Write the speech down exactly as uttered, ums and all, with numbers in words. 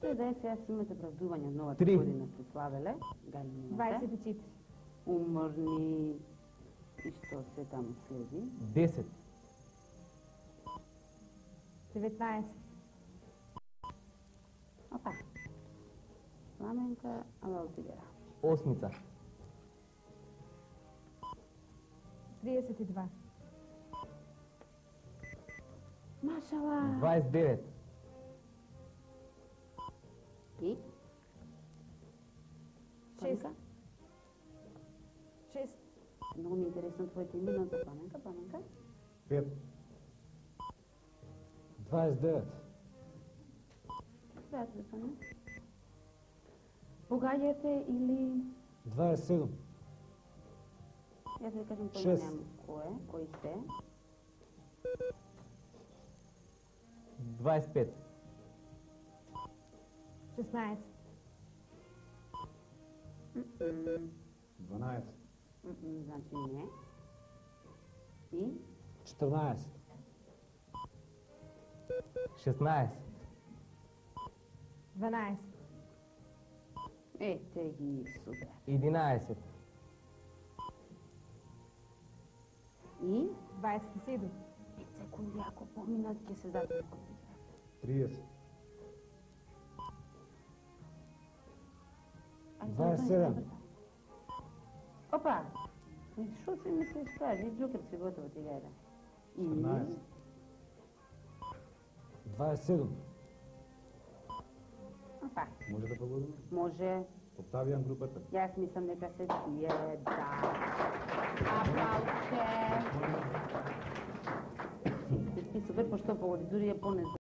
Што е да е, сега си имате правдување од новата Три. година, сте славеле, галините, дваесет и четири. уморни и што се таму следи. десет, деветнаесет. Опа. Пламенка, ала отидера. осмица, тридесет и два. Машала! дваесет и девет, И? Шест. Пламенка? шест. Многу ми е интересно твоите имената, Пламенка, Пламенка. пет, дваесет и девет, Зајате да пане. Погаѓате или... дваесет и седум, Јас ви кажам Шест. поименам кој е, кои сте. дваесет и пет, шестнаесет. М-м, дванаесет, м-м, значи не. И? четирнаесет, шестнаесет, дванаесет. Е, те ги супер. единаесет, И? дваесет и седум. пет секунди, ако поминат, ќе се затвори компјутер. тридесет, Ајде, дваесет и затвори седум. компјутер. Опа! И Шо си мислиш, кажи, Джокер си готово ти гајде. И? четирнаесет, дваесет и седум, Опа, може да победиме? може. Оптавијан групата. Јас мислам дека се тие, да. Аплауше! Ти супер, пошто погоди, дури е понес.